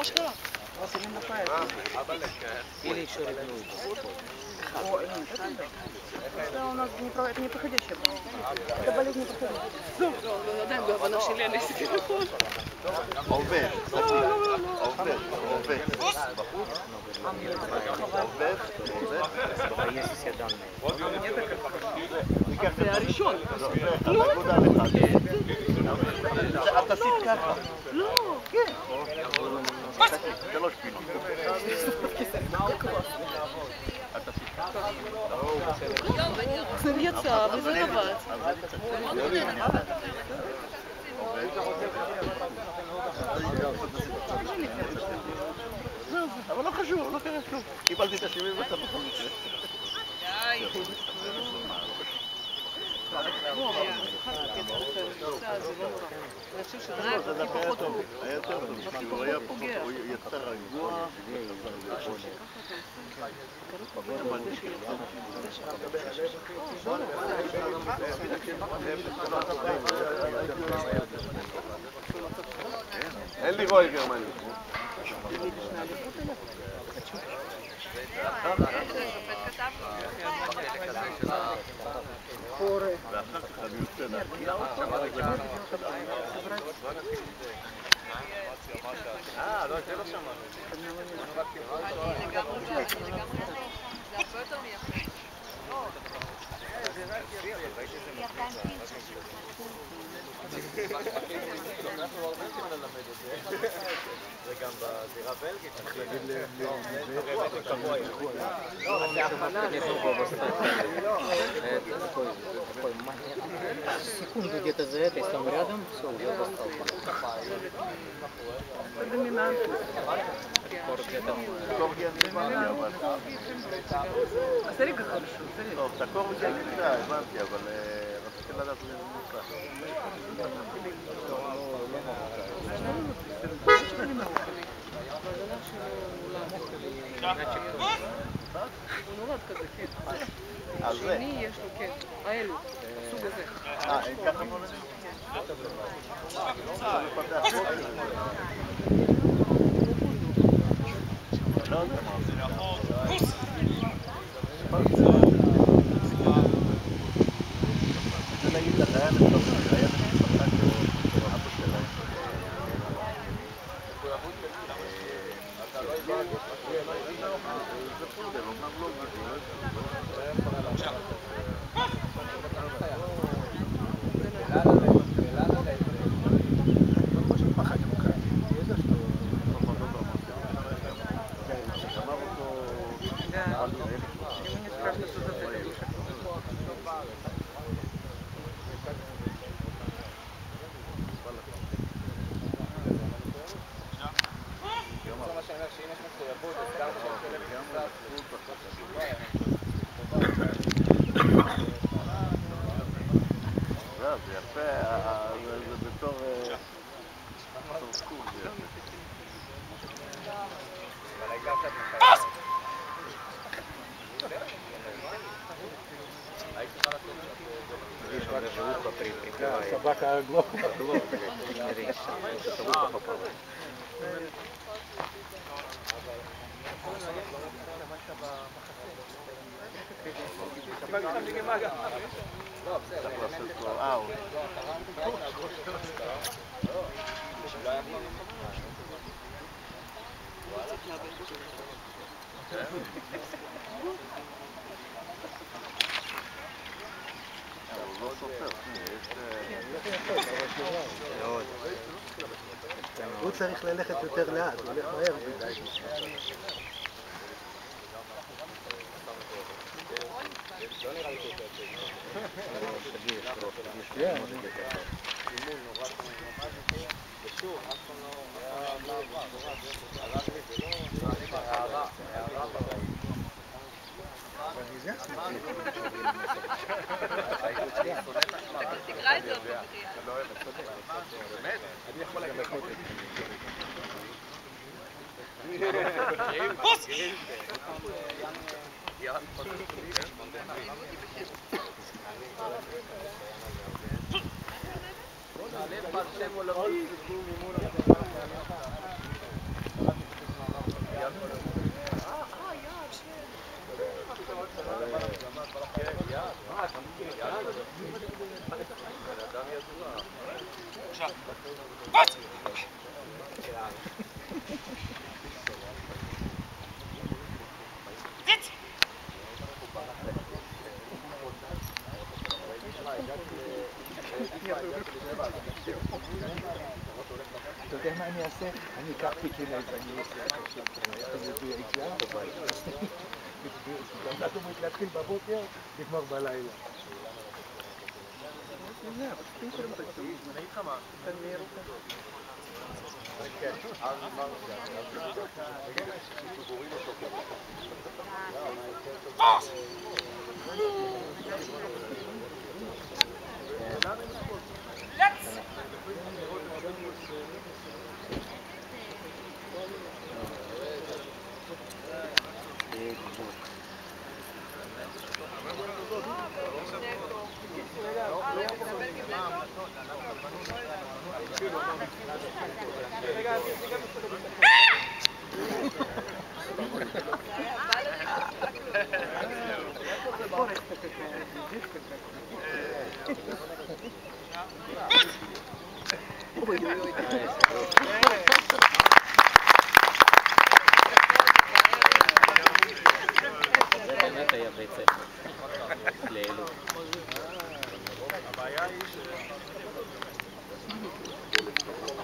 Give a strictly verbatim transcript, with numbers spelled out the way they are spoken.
шкала. Или еще ревнует. О, нет, это да. Это у нас не, про... это не проходящая болезнь. Это болезнь не проходящая. Ну, ну, עדיין בהבנה שלי אני עשיתי נכון. עובד, עובד, עובד. בחוץ? עובד, עובד. Есть все данные. זה הראשון. לא, נקודה לך. את עשית ככה. לא. כן. שלוש פינות. את עשית ככה. זה יצא וזה עבד. אבל לא חשוב, לא קרה כלום. קיבלתי את השבעים ואתה בכל מקרה. די. לא, אבל אני צריכה להגיד את זה, זה לא נורא. אני חושב שזה הכי פחות טוב. היה יותר טוב, הוא היה פה, הוא יצא רגוע. אין לי רוי גרמני. ואחר כך אני יוצא אה, לא, זה לא שמענו. אני לגמרי זה, זה הרבה יותר מייחד. אנחנו הרבה זמן ללמד את זה. זה גם בזירה בלגית. צריך להגיד לא, זה הכנה. Такой секунду где-то за этой, там рядом, все, уже достал. Это доминантно. смотри, как хорошо. טוב, את הקור זה נקרא, הבנתי, אבל רציתי לדעת לנוסח. הוא נולד כזה, כן. על זה? שני יש לו, כן. האלו, הסוג הזה. אה, אין ככה נולדים? זה מפתח בוקר. לא יודע מה זה. זה להגיד לך, היה לטוב, היה למשפחה של אבא שלהם. זה פודל, אומנם לא גדול. זה יפה, זה בתור סקור, זה יפה. Собака оглохла. Смотри, что ухо попало. צריך לעשות לו אאוט. הוא לא סופר, הוא צריך ללכת יותר לאט, הוא הולך מהר מדי. תקרא את זה עוד בקריאה. באמת? אני יכול להגיד לך בוס! נעלה לך שם עולמות סיכום מימון אתה יודע מה אני אעשה? אני אקח פיקינט, אני אביא יציאה בבית. גם אנחנו אומרים להתחיל בבוקר, נגמר בלילה. זה באמת היה בית ספר לאלו. הבעיה היא ש...